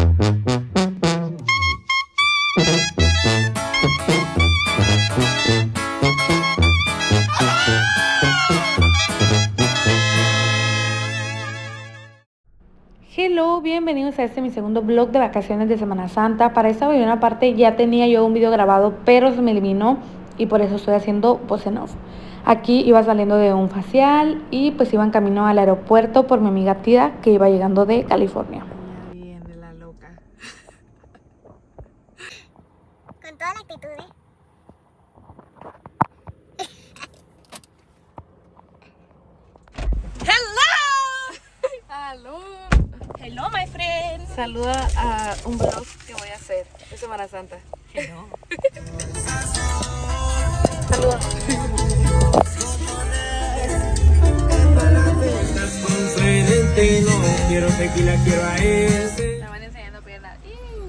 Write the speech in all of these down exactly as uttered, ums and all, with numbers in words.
Hello, bienvenidos a este mi segundo vlog de vacaciones de Semana Santa. Para esta primera parte ya tenía yo un video grabado, pero se me eliminó y por eso estoy haciendo voz en off. Aquí iba saliendo de un facial y pues iba en camino al aeropuerto por mi amiga Tida, que iba llegando de California. Viene la loca. Con toda la actitud, ¿eh? ¡Hello! Hello, my friend. Saluda a un vlog que voy a hacer de Semana Santa. Hello. Saluda. No quiero tequila, quiero a ese. Me van enseñando piernas.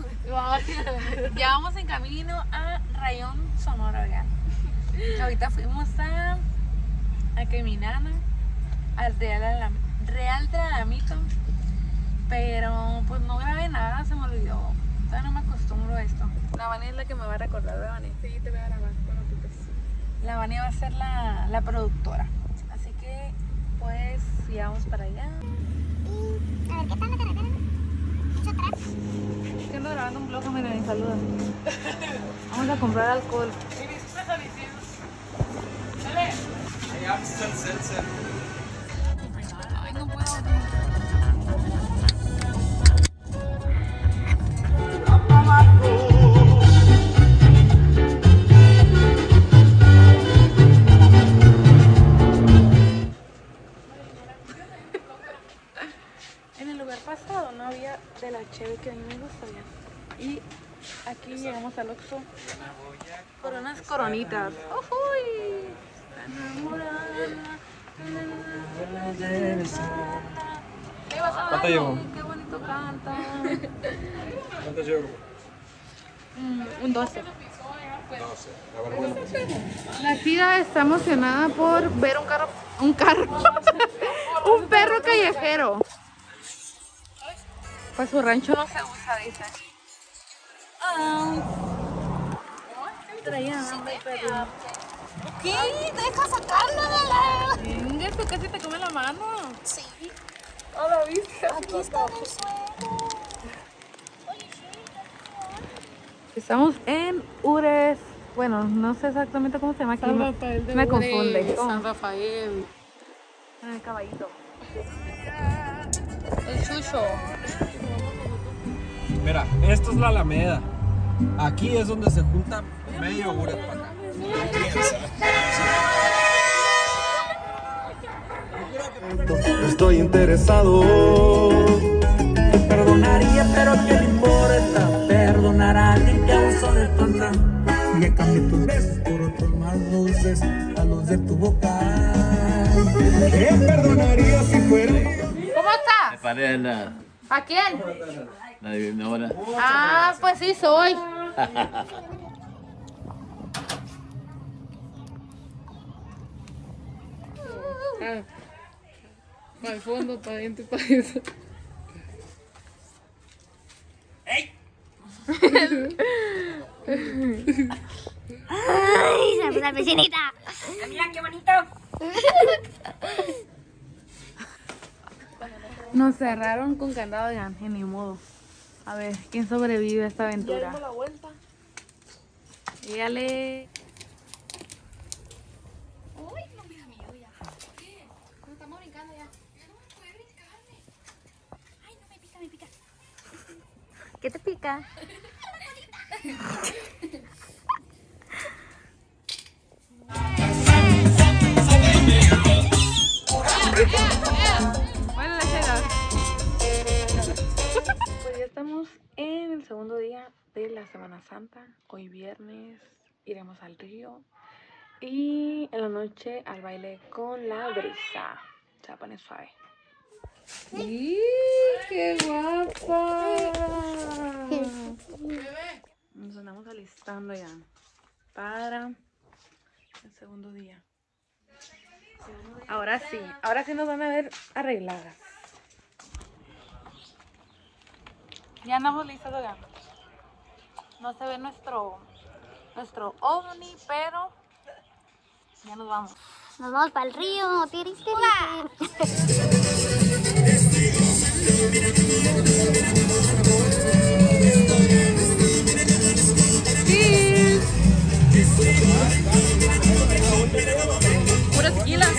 Ya vamos en camino a Rayón, Sonora, ¿verdad? Ahorita fuimos a, a caminar al Real, Alam, Real de Alamito, pero pues no grabé nada, se me olvidó. Todavía no me acostumbro a esto. La Vani es la que me va a recordar, ¿verdad, Vani? Sí, te voy a grabar cuando tú te... La Vani va a ser la, la productora. Así que pues ya vamos para allá. Y a ver, ¿qué tal la carretera? Mucho tráfico. Estoy grabando un vlog, mira, y saluda. Vamos a comprar alcohol. Ay, no puedo. En el lugar pasado no había de la cheve que a mí me gusta ya. Y aquí llegamos al Oxxo por unas coronitas. ¡Uy! Enamorada. ¿Qué vas a ¿Cuánto llevo? Qué bonito canta. ¿Cuánto llevo? Mm, un doce. doce. A ver, bueno. La tía está emocionada por ver un carro, un carro, un perro callejero. Pues su rancho no se usa, dice. Ah, traía hambre, perro. ¿Qué? Deja sacarlo de la... Venga, esto casi te come la mano. Sí. ¿No lo viste? Aquí está el suelo. Oye, sí, Estamos en Ures. Bueno, no sé exactamente cómo se llama aquí. San me- Rafael de Me Ures, confunde. ¿Cómo? San Rafael. En el caballito. El chucho. Mira, esto es la Alameda. Aquí es donde se junta medio Ures para acá. No estoy interesado. Te perdonaría, pero ¿qué le importa? Perdonar a alguien que aún solo es tonta. Y que cambie tus besos por otros más dulces a los de tu boca. Te perdonaría si fuera. ¿Cómo está? Pareja nada, ¿A quién? la adivinadora. Ah, pues sí soy. Ah, para el fondo, para adentro y para eso. Ay, la, la vecinita. Mira qué bonito. Nos cerraron con candado de ángel, ni modo. A ver, ¿quién sobrevive a esta aventura? Ya dimos la vuelta. Dígale. Uy, no me da miedo ya. ¿Qué? Nos estamos brincando ya. Ya no me puede brincarme. Ay, no me pica, me pica. ¿Qué te pica? Bueno, la chela. Pues ya estamos en el segundo día de la Semana Santa. Hoy viernes iremos al río y en la noche al baile con la brisa. Se va a poner suave. ¡Y qué guapa! Nos andamos alistando ya para el segundo día. Ahora sí, ahora sí nos van a ver arregladas. Ya andamos listos, oigan. No se ve nuestro, nuestro ovni, pero ya nos vamos. Nos vamos para el río, tiriste. Pura tequila.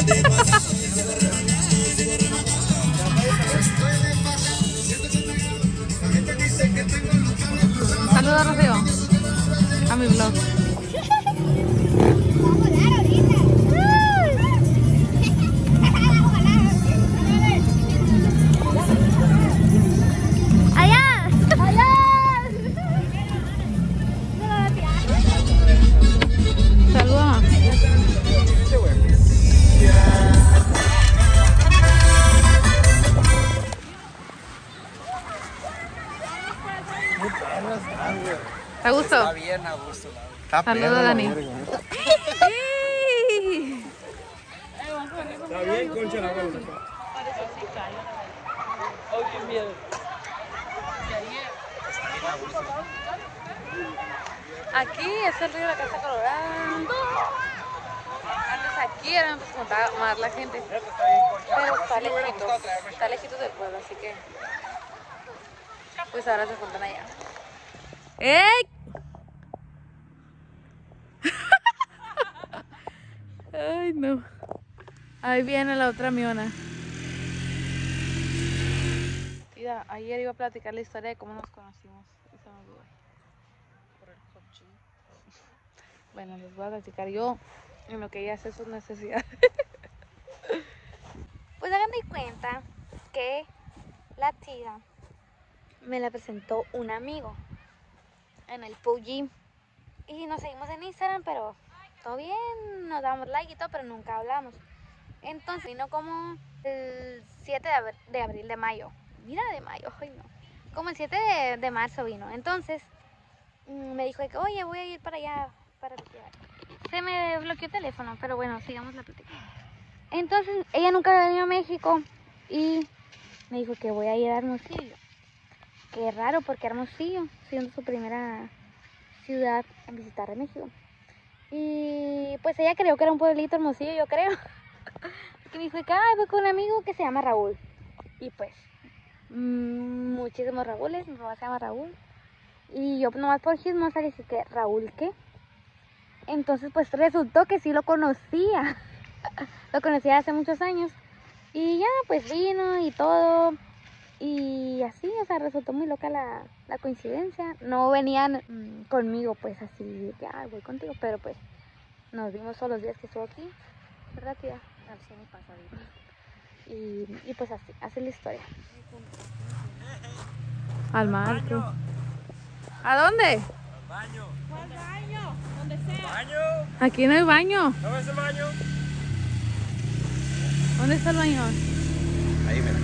Saludos, Rocío, a mi vlog. ¿Te gustó? Está bien a gusto. Saludos, Dani. Está bien, Concha, la buena. Aquí es el río de la Casa Colorada. Antes aquí era donde se juntaba más la gente. Pero está lejito, está lejito del pueblo, así que pues ahora se juntan allá. ¡Ey! Ay, no. Ahí viene la otra miona. Mira, ayer iba a platicar la historia de cómo nos conocimos. Y se me olvidó. Por el cochín. Bueno, les voy a platicar yo en lo que ella hace sus necesidades. Pues hagan de cuenta que la tía me la presentó un amigo en el P U B G y nos seguimos en Instagram, pero todo bien, nos damos like y todo, pero nunca hablamos. Entonces vino como el siete de, abr de abril de mayo, mira, de mayo, ay no, como el siete de, de marzo vino. Entonces me dijo que oye, voy a ir para allá para retirar. Se me bloqueó el teléfono, pero bueno, sigamos la plática. Entonces ella nunca había venido a México y me dijo que voy a ir a Hermosillo. Qué raro, porque Hermosillo, siendo su primera ciudad en visitar a México. Y pues ella creyó que era un pueblito Hermosillo, yo creo. Porque me dijo que ay, voy con un amigo que se llama Raúl. Y pues, mmm, muchísimos Raúles, mi papá se llama Raúl. Y yo nomás por chismosa le dije que Raúl, ¿qué? Entonces pues resultó que sí lo conocía. Lo conocía hace muchos años. Y ya pues vino y todo. Y así, o sea, resultó muy loca la, la coincidencia. No venían mmm, conmigo, pues así, que ay, voy contigo, pero pues nos vimos todos los días que estuvo aquí, ¿verdad, tía? Así me pasa ahorita. Y, y pues así, así es la historia. Al mar. ¿A dónde? Al baño. ¿Cuál baño? Donde sea. ¿Baño? Aquí no hay baño. ¿No ves el baño? ¿Dónde está el baño? Ahí, mira.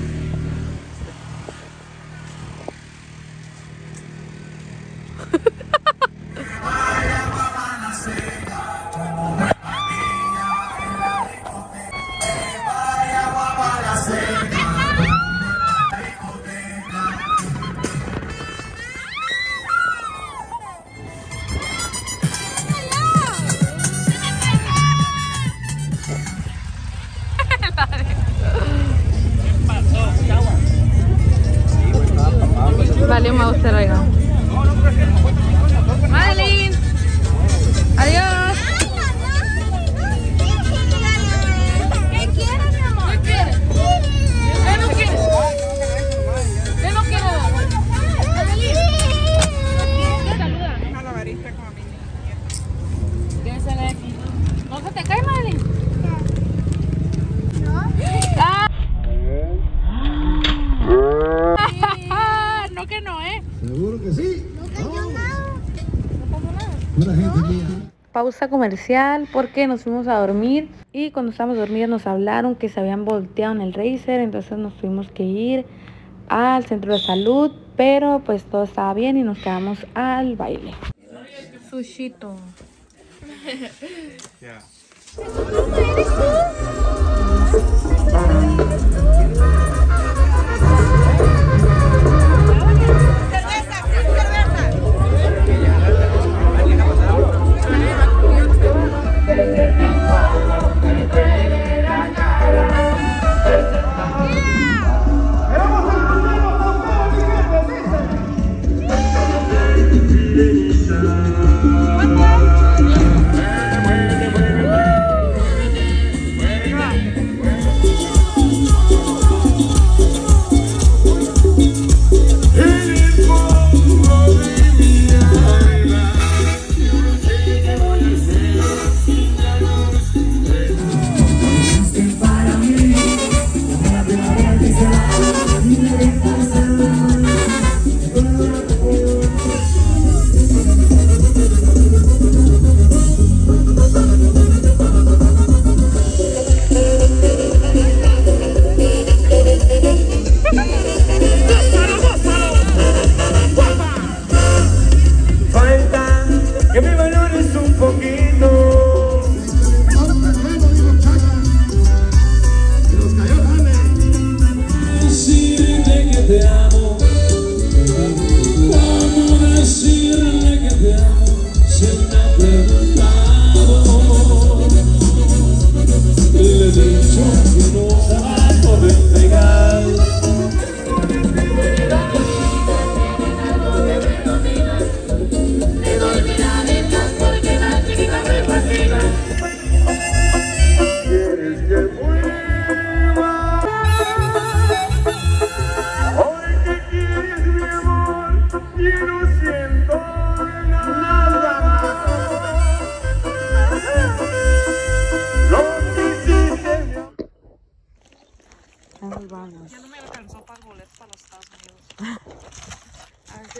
Vale, Mauser, oiga. Madeline. Adiós. ¿Qué quieres, mi amor? ¿Qué quieres? ¿Qué no quieres? ¿Qué no quieres? Madeline. Te saluda. A la barista como a mí. ¿Quieres salir aquí? ¿No se te cae, Madeline? No. Ah. No que no, ¿eh? Seguro que sí. No cayó nada. No pasó nada. Pura gente mía. Pausa comercial porque nos fuimos a dormir y cuando estábamos dormidos nos hablaron que se habían volteado en el Racer, entonces nos tuvimos que ir al centro de salud, pero pues todo estaba bien y nos quedamos al baile. Sushito. Ya.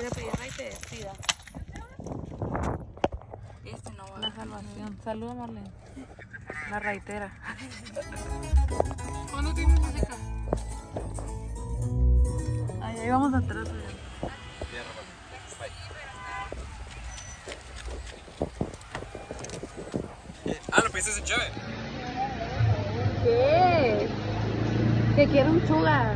Quiere pedir rey te decida. Este no va. La salvación. Saluda, Marlene. La raitera. ¿Cuándo tienes música? Ahí, ahí vamos atrás. Ah, lo pediste en chave. ¿Qué? Que quiero un sugar.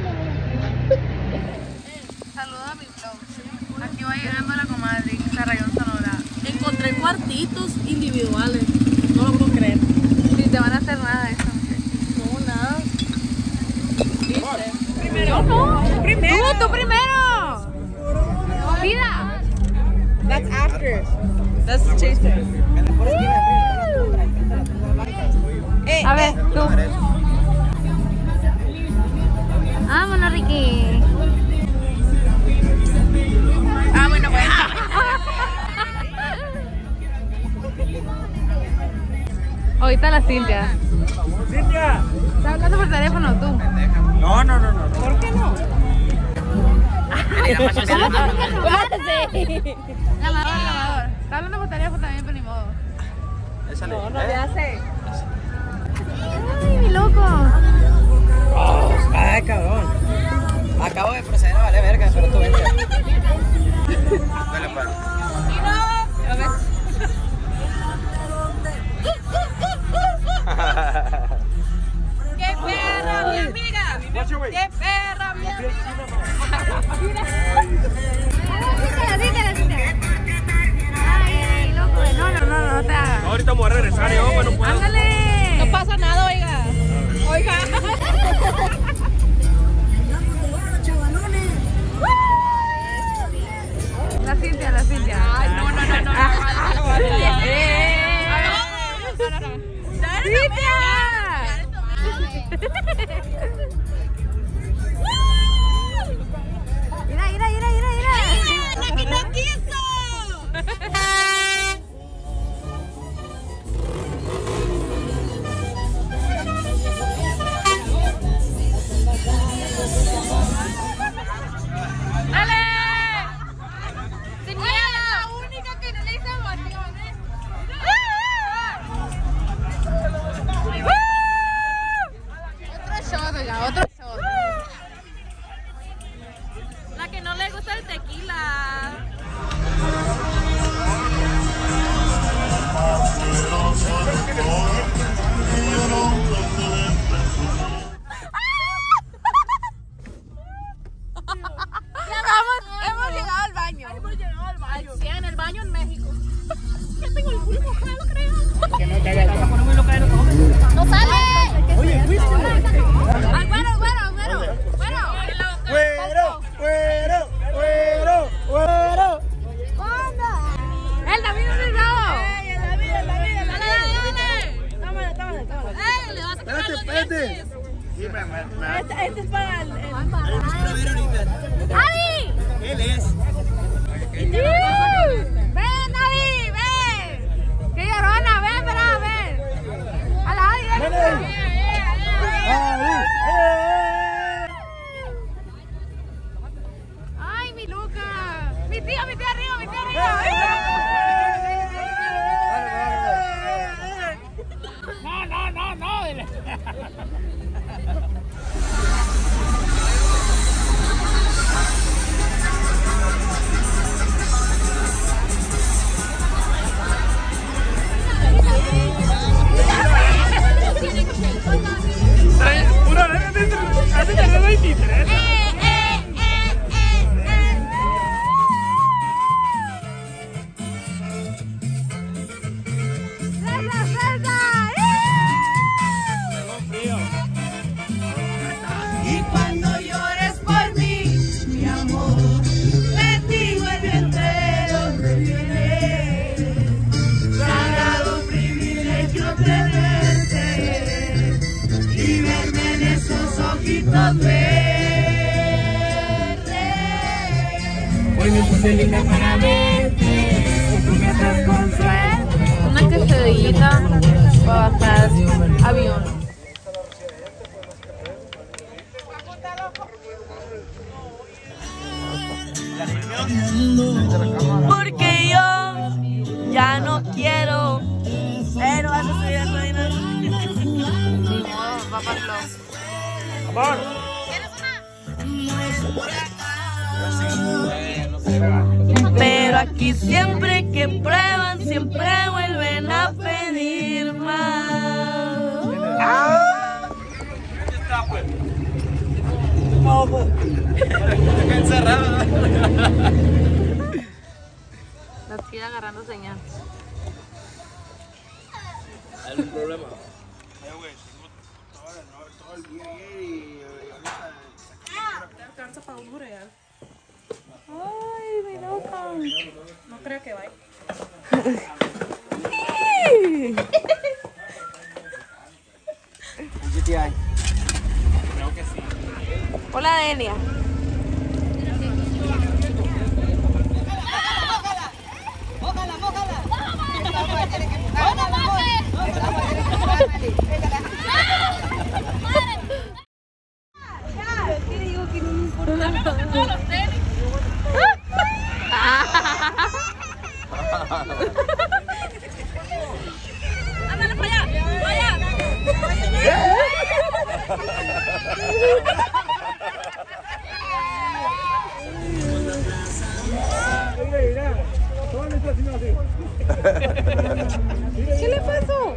Saluda a mi vlog. Aquí va llegando la comadre, la Rayón Sonora. Encontré cuartitos individuales. No lo puedo creer. Ni te van a hacer nada de eso. No, nada. Primero. Yo no. Primero. Tú, tú primero. Vida. That's after. That's the chaser. Eh, A ver, tú. Vámonos, Ricky. Ah, bueno, bueno. Ahorita la Cintia. ¡Cintia! ¿Estás hablando por teléfono tú? No, no, no, no. ¿Por qué no? Llamador, llamador. Está hablando por teléfono también, pero ni modo. No, no le hace. Ay, mi loco. Ay, cabrón. Acabo de proceder a valer verga, pero tú vente. Dale, para. A ver. ¡Qué perra, mi amiga! ¡Qué perra, mi amiga! Dítela, dítela, dítela. Ay, loco. No, no, no, no te hagas. Ahorita me voy a regresar yo, bueno, puedo. ¡Ándale! No pasa nada, oiga. Oiga. La Cintia, la Cintia. Ay, no, no, no, no. no, no, no, no. ¡Eh! ¡Cintia! Mira, mira, mira, mira, mira. ¡La que no quiso! ¡Dale! ¡Sin miedo! La única que no le hizo emociones. Otro shot, oiga, otro shot. La que no le gusta el tequila. Llegamos, hemos llegado al baño. Hemos llegado al baño. Sí, en el baño en México. Ya tengo el culo mojado, creo. ¡No sale! Oye, fuiste. ¡Al güero, güero, güero! ¡Güero! ¡Güero, güero, güero, güero! ¡El David no se sabe! ¡Ey, el David, el David, el David! ¡Dale, dale! ¡Tómale, tómale, tómale! ¡Ey, le vas a quitar Espérate, los espérate. dientes! Sí, me, me, me. Este, este es para el... el- Quiero ver ahorita. ¡David! Él es. ¡Ven, David! ¡Ven! ¡Qué llorona! ¡Ven, para, ven! ¡A la directa! ¡Ay, mi Luca! ¡Mi tía, mi tía arriba, mi tía arriba! No, no, no, no. Y cuando llores por mí, mi amor, bendigo el día entero de vivir. Sagrado privilegio tenerte y verme en esos ojitos verdes. Hoy me puse linda para verte, tú me estás con suerte. Una quesadillita para bajar avión. La Porque yo ya no quiero. Pero vas a estudiar reina. Ni modo, va para el blog. Amor. Pero aquí siempre que prueban, siempre vuelven a pedir más. ¡Ah! Está pues. No, pues. Encerrada. La tía agarrando señal. ¿Hay algún problema? Eh, güey, tengo todo, todo el día ayer y ahorita te alcanza para un real. Ay, mi loca. No creo que vaya. G T I. Creo que sí. Hola, Denia. ¡Mójala, mójala! Esta agua tiene que mojarla, mi amor. Esta agua tiene que mojarla, Meli. ¿Qué digo que no me importa? Todos los tenis. Ándale para allá, para allá. ¿Qué le pasó?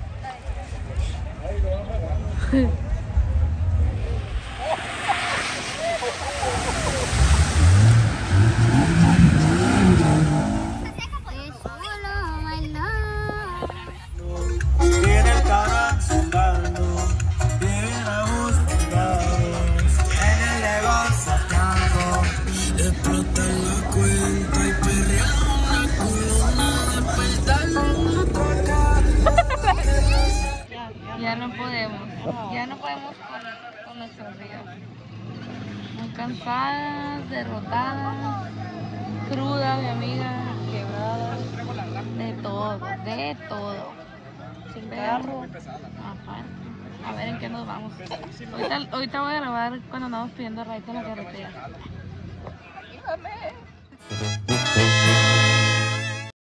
Tiene el corazón dando, tiene la voz pegados, en el negocio sacando, explota la cuenta y perrea una culona, despertarle otra cara. Ya no podemos, ya no podemos con, con nuestros días. Muy cansadas, derrotadas, crudas, mi amiga, quebradas, de todo, de todo. Sin carro. Ajá. A ver en qué nos vamos. Ahorita, ahorita voy a grabar cuando andamos pidiendo raíz en la carretera. Ayúdame.